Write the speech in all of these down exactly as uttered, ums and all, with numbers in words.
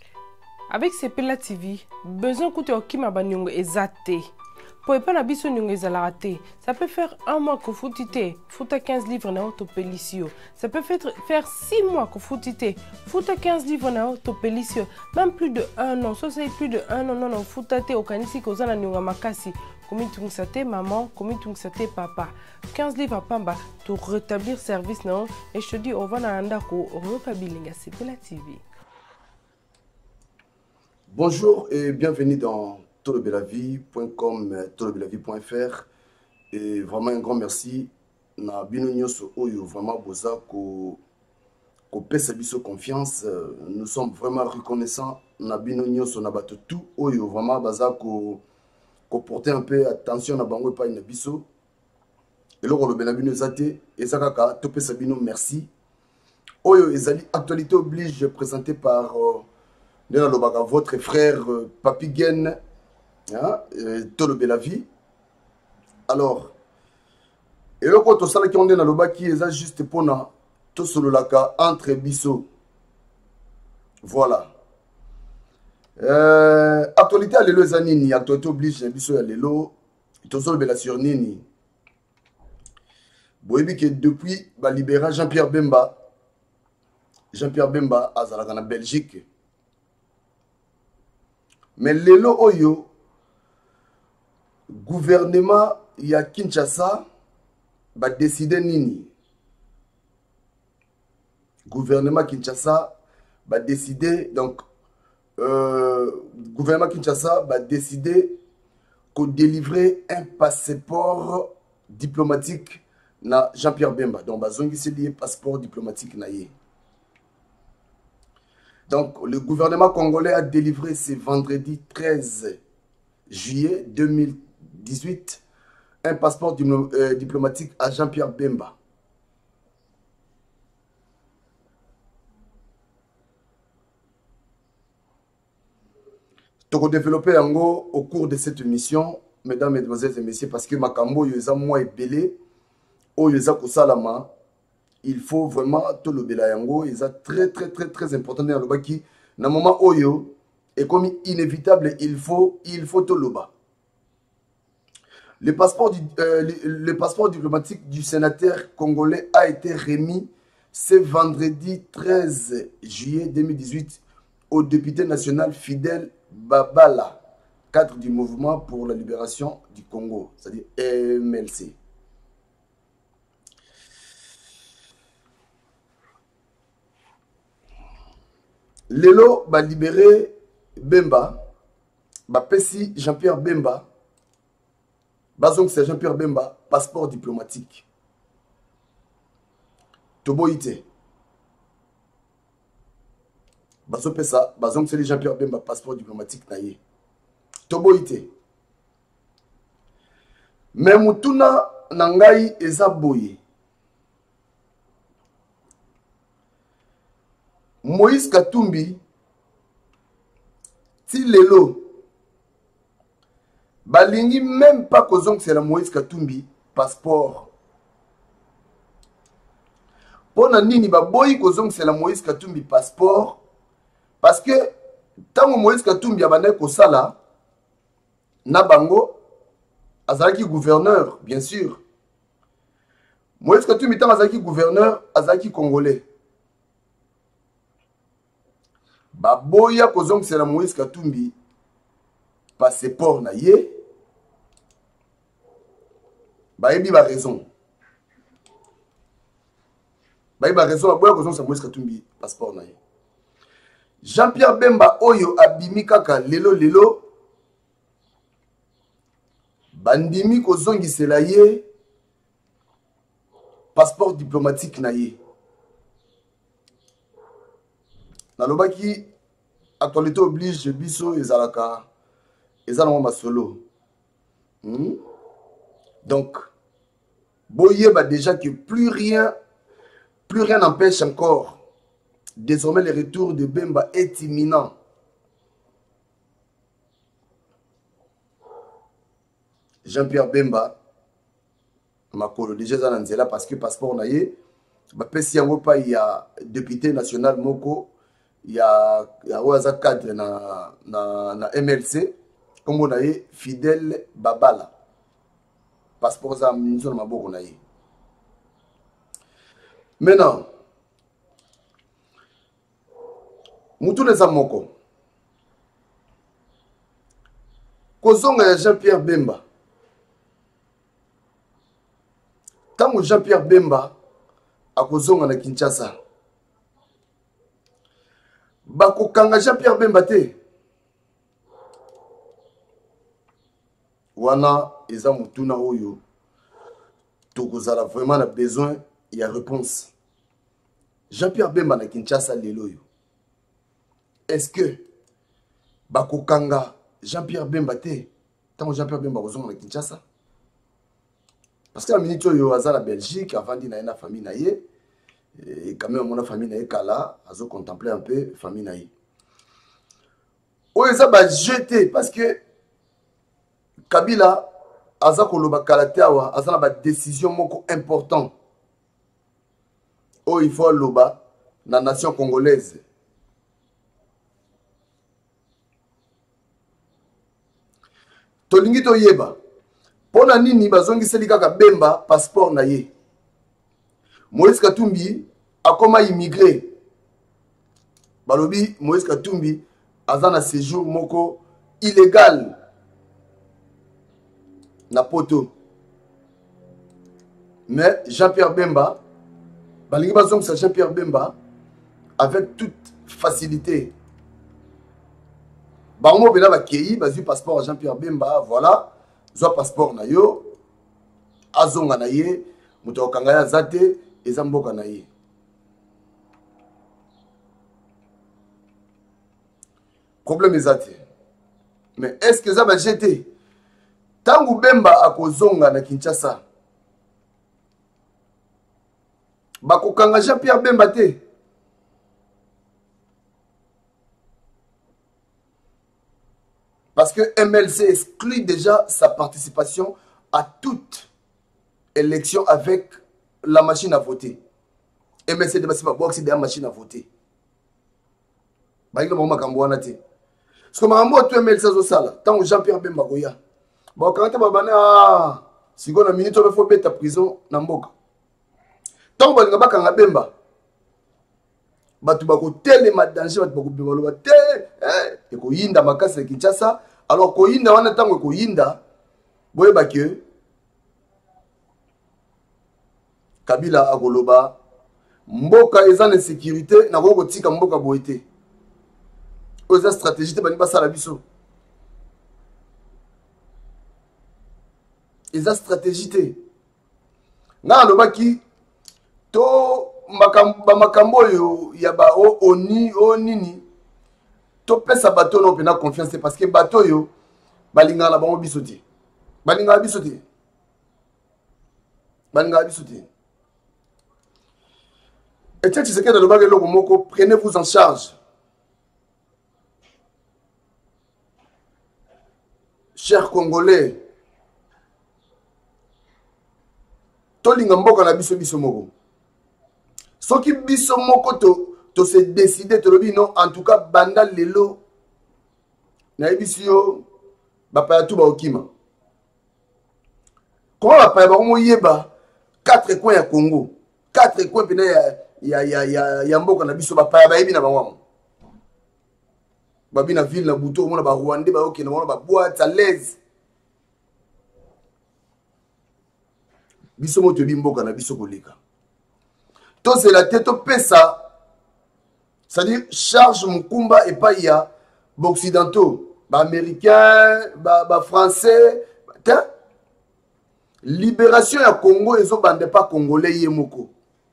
Avec Sepela T V, besoin que tu aies ma banyongo ezate. Pour pas na biso nyongo ezalate. Ça peut faire un mois que foutite, fouta quinze livres na autopélicio. Ça peut faire faire six mois que foutite, fouta quinze livres na autopélicio. Même plus de un an, ça c'est plus de un an non non foutate au kanisi kozana nyonga makasi. Comme tu sais maman, comme tu sais papa. quinze livres à pamba pour rétablir service non. Et je te dis on va na andako rokabilinga Sepela T V. Bonjour et bienvenue dans tolobelavie point com, tolobelavie point f r. Et vraiment un grand merci. Na bino nyoso oyo vraiment boza ko ko pesa biso confiance. Nous sommes vraiment reconnaissants. Na bino nyoso na bato tout oyo vraiment baza ko ko porter un peu attention na bango pa na biso. Et loko lobena bino zate ezakaka to pesa bino merci. Oyo ezali actualité oblige présenté par euh, votre frère euh, Papi Gen, hein, euh, Tolobelavie. Alors, et le côté ça qui on est dans le bas qui est juste pour na tout solo laka entre biso. Voilà. Euh, actualité à l'élo zanini, actualité oblige biso à l'élo. Tout solo bela sur nini. Boyebi que depuis ba libéra Jean-Pierre Bemba, Jean-Pierre Bemba azalaka na Belgique. Mais lelo oyo gouvernement ya Kinshasa va décider nini. Gouvernement Kinshasa va décider donc euh, gouvernement Kinshasa va décider qu'on délivrer un passeport diplomatique na Jean-Pierre Bemba. Donc bazongi c'est lié passeport diplomatique na ye. Donc, le gouvernement congolais a délivré ce vendredi treize juillet deux mille dix-huit un passeport euh, diplomatique à Jean-Pierre Bemba. Toko développer yango au cours de cette émission, mesdames, mesdemoiselles et messieurs, parce que makambo yoza moi est belé, o yoza kosalama. Il faut vraiment tout le belayango, il est très très très très important dans le baki. Dans le moment oyo est comme inévitable, il faut il faut tout le bas. Le passeport du, euh, le, le passeport diplomatique du sénateur congolais a été remis ce vendredi treize juillet deux mille dix-huit au député national Fidèle Babala, cadre du mouvement pour la libération du Congo, c'est-à-dire M L C. Lelo va libérer Bemba, va pesi Jean-Pierre Bemba, bazong c'est Jean-Pierre Bemba, passeport diplomatique. Toboïté. Bazo pesa, bazong c'est Jean-Pierre Bemba, passeport diplomatique naïe. Toboïté. Mais mutuna nangai ezaboye. Moïse Katumbi, ti lelo, balingi même pas kozong c'est la Moïse Katumbi, passeport. Pona nini ba boyi kozong c'est la Moïse Katumbi, passeport, parce que tant Moïse Katumbi abane kosala, na bango, azalaki gouverneur, bien sûr. Moïse Katumbi tant azalaki gouverneur, azalaki congolais. Baboya kozong c'est la Moïse Katumbi passeport na ye bayebi ba raison bayebi ba raison baboya kozong c'est la Moïse Katumbi passeport na ye Jean-Pierre Bemba oyo abimi kaka lelo lelo bandimi kozongi c'est la ye passeport diplomatique na ye. Nalobaki actualité oblige biso ezalaka ezalaka masolo. Hmm? Donc boyeba déjà que plus rien plus rien n'empêche encore. Désormais le retour de Bemba est imminent. Jean-Pierre Bemba makolo déjà za nzela parce que passeport na ye ba pesi yango pa ya député national moko ya ya oyo cadre na na na M L C comme on a Fidèle Babala passeport za minzo na maboko na ye. Maintenant mutu neza moko kozonga ya Jean-Pierre Bemba tango Jean-Pierre Bemba akozonga na Kinshasa bakokanga Jean-Pierre Bemba te wana eza mutuna oyo tokozala vraiment na besoin ya réponse. Jean-Pierre Bemba na Kinshasa lelo yo, est-ce que bakokanga Jean-Pierre Bemba te tango Jean-Pierre Bemba kozonga na Kinshasa? Parce que la minute oyo aza la Belgique avant di na na famille na ye et quand même mon famille na ye kala azo contempler un peu famille na ye oyo eza ba jeter parce que Kabila aza koloba kalate awa aza na ba décision moko important oyo il faut loba na nation congolaise. Tolingi to yeba pona nini bazongiseli kaka Bemba passeport na ye. Moïse Katumbi akoma immigré balobi Moïse Katumbi aza na séjour moko illégal na poto, mais Jean-Pierre Bemba balingi bazongisa Jean-Pierre Bemba avec toute facilité. Bango bela bakei bazui passeport à Jean-Pierre Bemba, voilà zo passeport na yo azonga na ye muto okanga ya zate eza mboka na ye. Problème ezate, mais est-ce que ça va jeter tangu Bemba akozonga na Kinshasa bakokanga Jean-Pierre Bemba te? Parce que M L C exclut déjà sa participation à toute élection avec la machine à voter. M L C de Bassiba Box de la machine à voter. Parce que M L C tant Jean-Pierre Bemba Goya. Bon, quand tu vas si on a minute, il faut mettre ta prison dans le Mboka. Tant que tu vas Bemba, tu vas tellement danger, tu vas te ko yinda makasi Kinshasa. Alors ko yinda wana tango ko yinda boye bakye Kabila agoloba mboka eza na sécurité na ko tika mboka boyete oza stratégie te bani basala biso eza stratégie te na lobaki to makambo makambo yo ya ba o oni o nini to pesa bateau non pena confiance parce que bateau yo balinga la bango bisoté balinga bisoté balinga bisoté et tu sais que dans le bagage logo moko prenez-vous en charge. Chers Congolais, tolinga mboka na biso biso moko soki biso moko to to se décider to lobi non en tout cas banda lelo na ebisio bapa ya tuba okima comment bapa ba mo yeba quatre coins ya Congo quatre coins pena ya ya ya ya, ya mboka na biso bapa ya bayebi na bango babi na ville na buto mona ba Rwanda ba okina mona ba boîte à l'aise biso mo to bimboka na biso kolika to c'est la tête au pesa. C'est-à-dire, charge Mukumba et pas il y a occidentaux, américains, français. Libération à Congo, ils ont bandé pas Congolais Yemoko.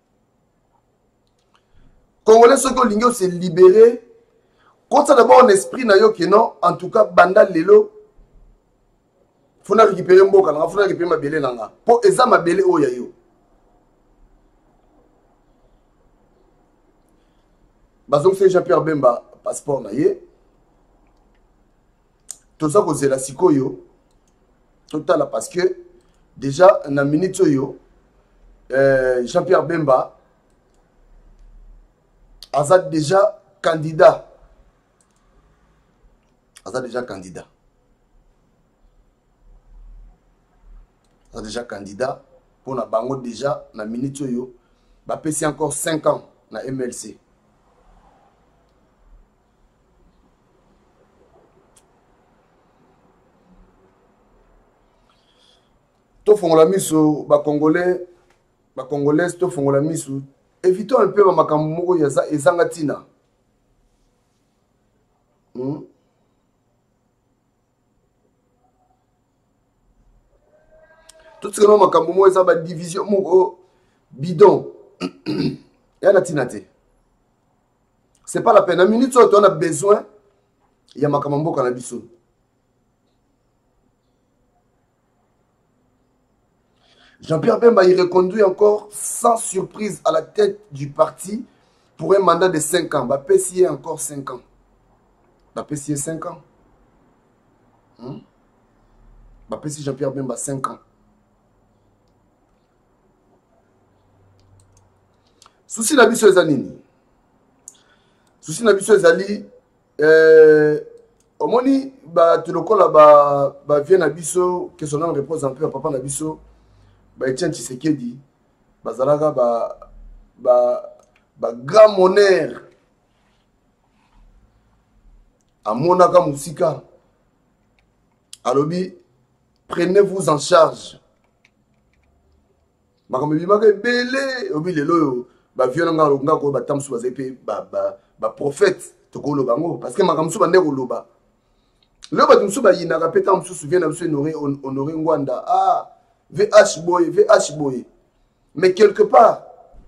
Congolais, ceux qui ont se libéré. Quand ça d'abord un esprit na yo que non, en tout cas, banda lelo. Faut na récupérer Mboka, faut na récupérer ma belé nanga. Pour eza ma belé o yayo. Bazong c'est Jean-Pierre Bemba passeport na ye tout ça cause la sikoyo total parce que déjà na minute yo euh, Jean-Pierre Bemba a déjà candidat. Aza déjà candidat. Aza déjà candidat. Pour na bango déjà, na minute yo, ba pesi encore cinq ans na M L C. To fongola miso ba congolais, ba congolais to fongola miso. Évitons un peu ba makambo moko ya ezanga tina. Hmm? Tout ce que nous avons fait, c'est division bidon. Il y a la tinate. Ce n'est pas la peine. En minute, on a besoin. Il y a makamambo cannabis. Jean-Pierre Bemba, il reconduit encore sans surprise à la tête du parti pour un mandat de cinq ans. Bah, P C I encore cinq ans. Bah, P C I cinq ans. Hmm? Bah, P C I Jean-Pierre Bemba cinq ans. Souci na biso ezali. Souci na biso ezali euh omoni ba tulokola ba ba vient na biso que son nom repose un peu à papa na biso ba Etienne Tshisekedi bazalaka ba ba ba grand monnaie amonaka musika alobi prenez-vous en charge makambo bimaka ebele obi lelo ba violanga longa ko ba tamsu bazepe ba ba ba prophète to ko lo bango parce que makamsu ba ndeko loba le ba tumsu ba yina ka peta msu souvient na msu honoré honoré Ngwanda ah V H boy V H boy mais quelque part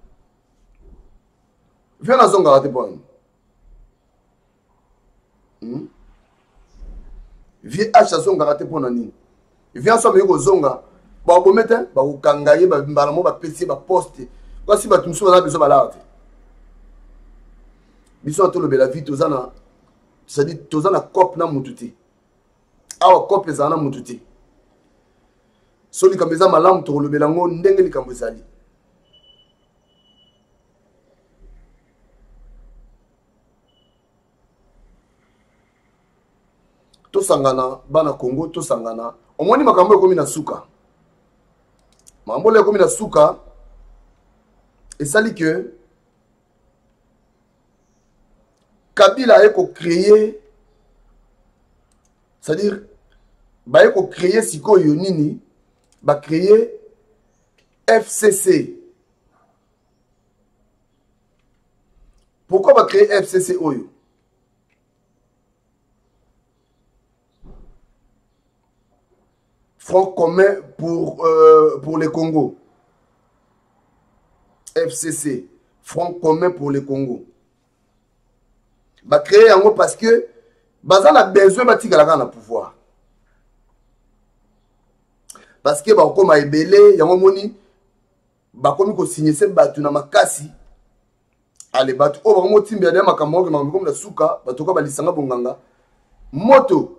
viens na zonga raté point hmm? V H a zonga raté point nani viens so me ko zonga ba bo meta ba ko kangaye ba mbala mo ba pesi ba poste. Quand si tu me souviens de ça, biso to lobela vie tozana c'est-à-dire tozana cop na mututi awa cop ezana mututi soli kameza malamu to lobela ngo ndenge likambo ezali to sangana bana Congo to sangana omoni makambo ekomi na suka mambo ekomi na suka. Et ça dit que Kabila a créé, c'est-à-dire, il a créé Siko Yonini, il a créé F C C. Pourquoi il a créé F C C Oyo? Front commun pour, euh, pour les Congo. F C C, Front commun pour le Congo. Bah créer en gros parce que Bazan a besoin de tirer la pouvoir. Parce que bah comme a ebélé, yango moni, bah comme ko signer ce batu na makasi, allez batu oh bah mo timbe ya makambo comme la suka, batu ko ba lisanga bonganga, moto.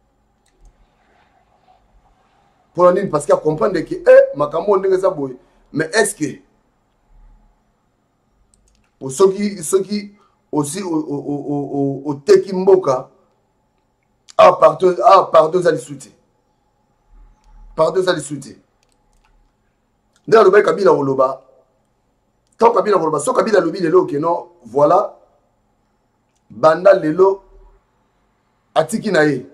Pour la ligne parce qu'il comprendre que eh makambo ndenge za boy, mais est-ce que pour ceux qui, ceux qui aussi au, au, au, au, au Teki Mboka, ah, pardon, ah, pardon, ça les soutient. Pardon, ça les soutient. Dans le bail Kabila Oloba, tant Kabila Oloba, so Kabila Lobi Lelo, que non, voilà, Banda Lelo, Atiki Nae.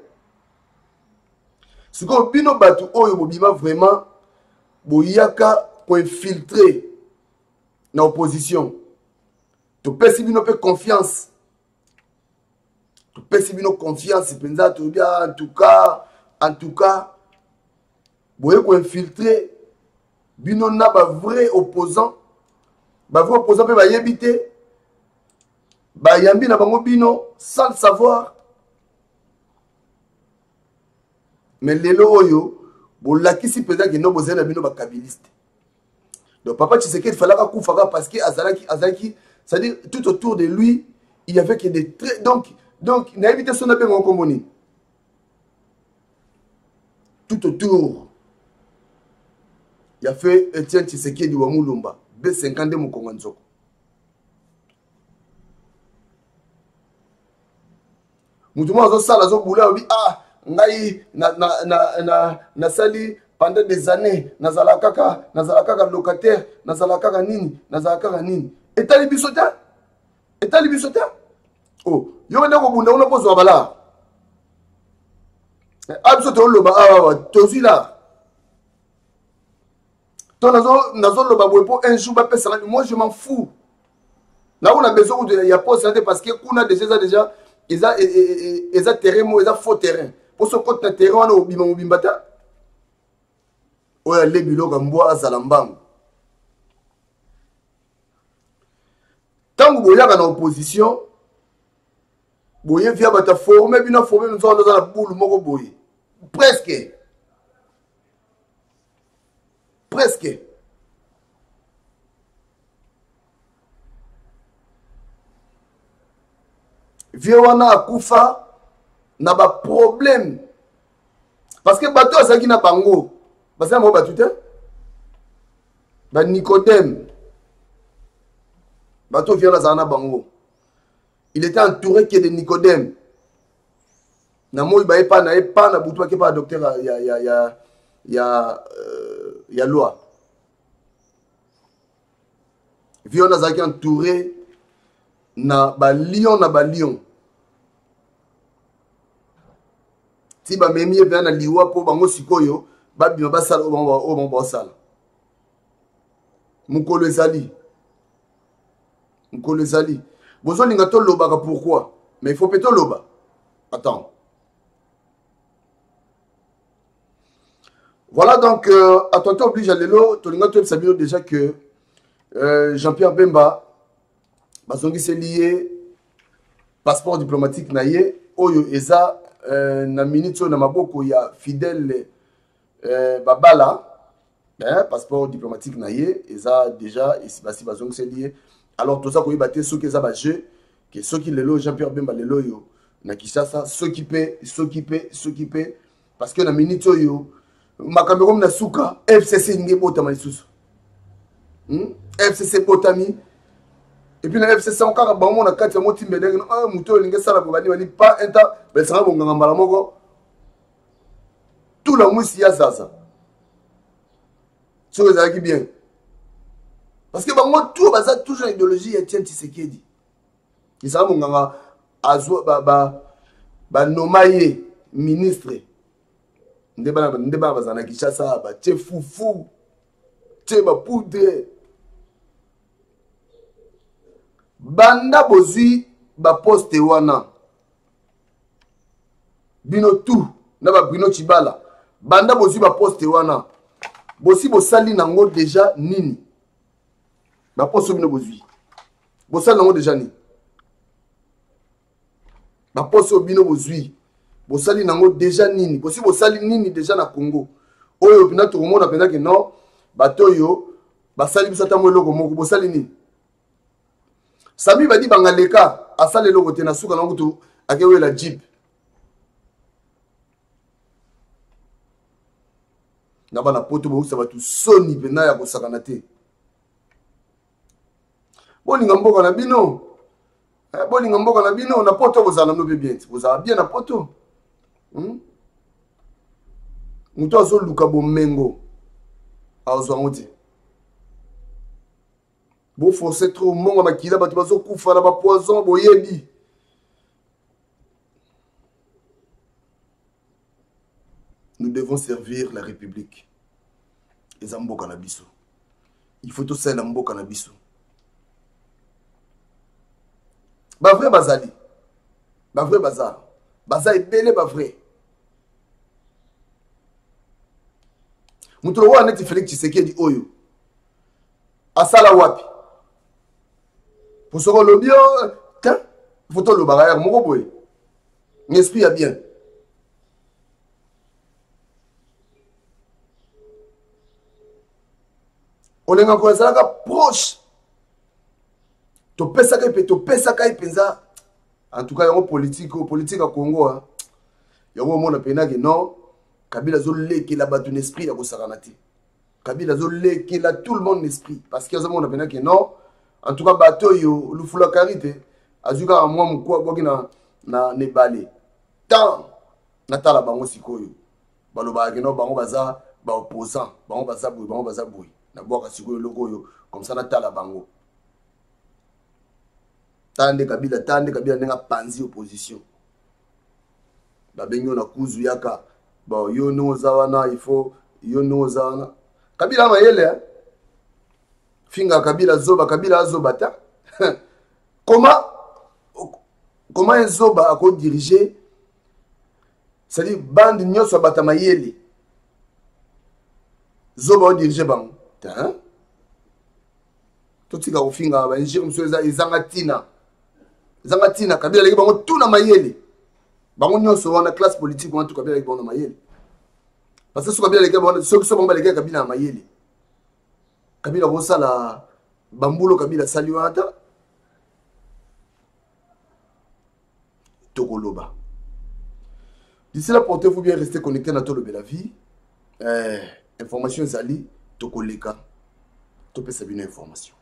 Ce qu'on bino batu oyo bobima vraiment, boyaka pour infiltrer dans l'opposition. Tu peux si bien confiance. Tu peux si bien confiance. En tout cas, en tout cas, vous pouvez infiltrer. Bino na ba vrai opposant. Ba vrai opposant peut ba yebité. Ba yambi na bango bino sans le savoir. Mais lelo oyo, bo lakisi peza ki no bozela bino ba kabiliste. Donc papa Tshisekedi fallait pas koufaka parce que azalaki azalaki c'est-à-dire, tout autour de lui, il y avait que des traits. Donc, donc il a évité son appel en commune. Tout autour, il a fait Etienne Tshisekedi wa Mulumba, B cinquante de Mukonganzoko. mutu mo azo sala zo bula obi ah ngai na na na na na sali pendant des années nazala kaka nazala kaka locataire nazala kaka nini nazala kaka nini etali biso ta etali biso ta oh yo ndeko bunda ona pozo bala abiso to loba ah tozwi là ton nazo nazo loba boy pour un jour ba pesa moi je m'en fous là on a besoin de ya poste parce que kuna déjà déjà ils a ils a terrain moi ils a faux terrain pour ce côté terrain on a obima obimbata oya le biloko mbwa azala mbangu tango boyaka na opposition boye via bata former bina former nous on a boule moko boye presque presque vieux wana akufa na ba problème parce que bato azaki na bango parce que mo batu te ba Nicodème bato vieux na zana bango il était entouré que de Nicodème na moi ba epa na epa na butu ke pa docteur ya ya ya ya euh, ya loi vieux na zaki entouré na ba lion na ba lion si ba memi vient na liwa po bango sikoyo ba bima ba sala o o bon ba sala mukolo ezali mukolo ezali bozo linga to loba pourquoi mais il faut peut-être loba attends voilà donc euh, à ton temps oblige à lelo to linga to sabino déjà que euh, Jean-Pierre Bemba bazongi c'est lié passeport diplomatique na ye oyo eza euh, na minute na maboko ya fidèle euh, babala hein, passeport diplomatique na ye eza déjà ici basi bazongi c'est lié alors tout ça ko yibate ceux qui eza ba jeu que ceux qui lelo Jean-Pierre Bemba lelo yo na Kinshasa s'occuper s'occuper s'occuper parce que na minute yo makambo comme na suka F C C nge botama lisusu hmm? F C C botami et puis na F C C encore ba mo na kati ya moti mbelenge ah muto linge sala ko bani bani pas un temps ben ça bo nganga mbala moko tout la musi ya sasa so ça qui bien parce que bango tout baza toujours idéologie ya Etienne Tshisekedi qui ça bo nganga azo ba ba ba nomaye ministre ndeba ndeba bazana Kinshasa ba che fufu che ba poudre banda bozui ba poste wana bino tout na ba Bruno Chibala banda bozui ba poste wana bosi bosali nango déjà nini ba poste bino bozui bosali nango déjà nini ba poste bino bozui bosali nango déjà nini bosi bosali nini déjà na Congo oyo pina to komona pena ke non bato yo basali biso tamwe loko moko bosali nini Sami badi bangaleka asale loko te na suka na ngutu akewe la jeep na bana poto bo sabatu soni pena ya kosakana te boni ngamboka na bino eh boni ngamboka na bino na poto bozala no bien bozala bien na poto hmm muto azo luka bomengo azo ngote Bon forcer trop mon makila batu bazo kufa na ba poison boyebi nous devons servir la République ezambo kanabiso il faut tout ça na mboka na biso ba vrai bazali ba vrai bazar baza ebele ba vrai mutulo wa neti Félix Tshisekedi oyo asala wapi pour ce que le bio, tiens, il faut tout le barrière, mon boy. L'esprit a bien. On est encore ça proche. Tu peux ça que tu peux ça que pensa. En tout cas, il y a un politique, politique au Congo. Il y a un monde qui dit non. Kabila zolé qui la bat un esprit à Gosaranati. Kabila zolé qui la tout le monde l'esprit parce qu'il y a un monde qui dit non. En tout cas bateau yo lufula karité azuka moi mukwa boki na na nebale tant natala bango sikoyo balobaki no bango baza ba opposant bango baza boy bango baza boy na boka sikoyo lokoyo comme ça natala bango tande kabila tande kabila nenga panzi opposition babengi na kuzu yaka ba yo no zawana il faut yo no zawana kabila mayele hein? Finga kabila zoba kabila zoba ta comment comment un zoba a ko diriger c'est-à-dire bande nyoso bata mayele zoba o diriger bango ta to tika ko finga ba njiri msoza izanga tina izanga tina kabila leki bango tuna mayele bango nyoso wana classe politique wana to kabila leki bango mayele parce que so kabila leki bango so so bango leki kabila mayele kabila ko sala bambulo kabila saliwata tokoloba. D'ici là, portez-vous bien, restez connectés à Tolo Bella Vie. Euh, information Zali, Tokoleka, Topé Sabine information.